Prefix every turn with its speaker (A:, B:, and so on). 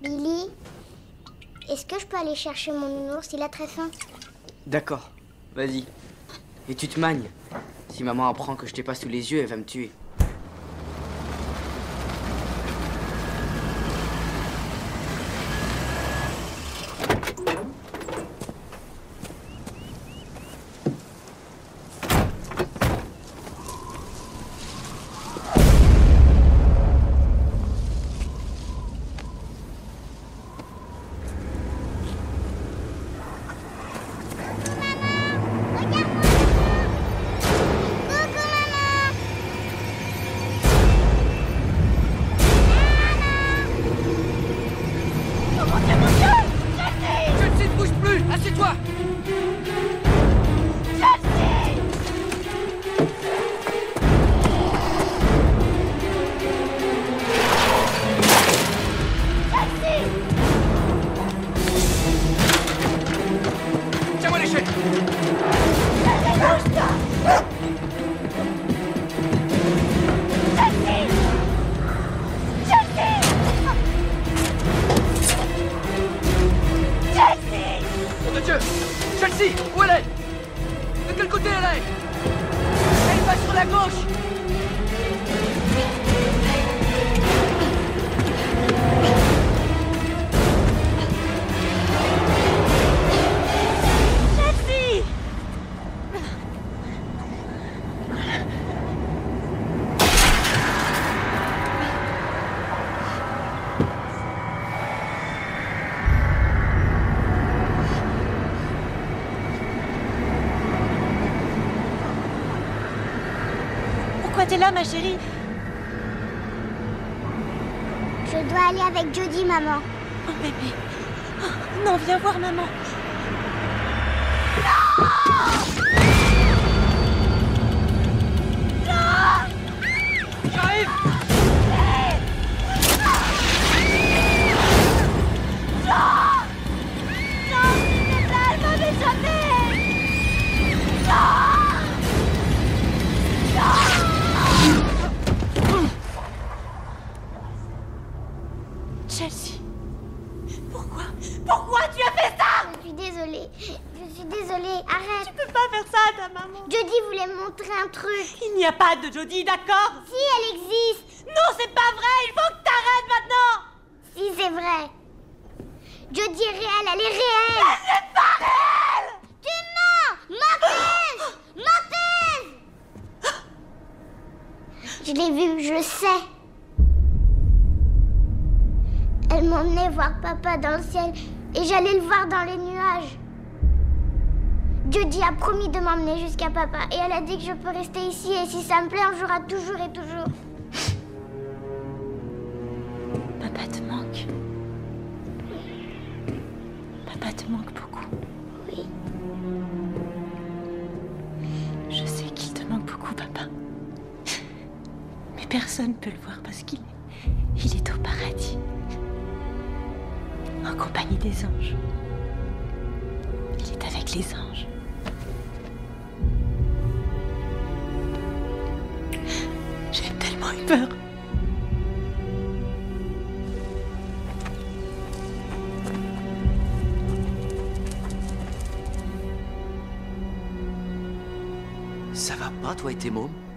A: Billy, est-ce que je peux aller chercher mon nounours? Il a très faim.
B: D'accord, vas-y. Et tu te magnes. Si maman apprend que je t'ai pas sous les yeux, elle va me tuer.
C: Chelsea, où elle est? De quel côté elle est? Elle va sur la gauche.
D: Chelsea! Pourquoi t'es là, ma chérie?
A: Je dois aller avec Jody, maman.
D: Oh, bébé. Oh, non, viens voir maman.
C: J'arrive!
D: Chelsea, pourquoi tu as fait ça?
A: Je suis désolée. Je suis désolée. Arrête.
D: Tu peux pas faire ça à ta maman.
A: Jody voulait me montrer un truc.
D: Il n'y a pas de Jody, d'accord?
A: Si, elle existe.
D: Non, c'est pas vrai. Il faut que t'arrêtes maintenant.
A: Si, c'est vrai. Jody est réelle. Elle est réelle.
D: Elle n'est pas réelle.
A: Tu mens. Menteuse. Menteuse. Je l'ai vue, je le sais. Elle m'emmenait voir papa dans le ciel et j'allais le voir dans les nuages. Jody a promis de m'emmener jusqu'à papa et elle a dit que je peux rester ici et si ça me plaît, on jouera toujours et toujours.
D: Papa te manque. Papa te manque beaucoup.
A: Oui.
D: Je sais qu'il te manque beaucoup, papa. Mais personne ne peut le voir parce qu'il est au paradis. En compagnie des anges. Il est avec les anges. J'ai tellement eu peur.
C: Ça va pas, toi et tes mômes?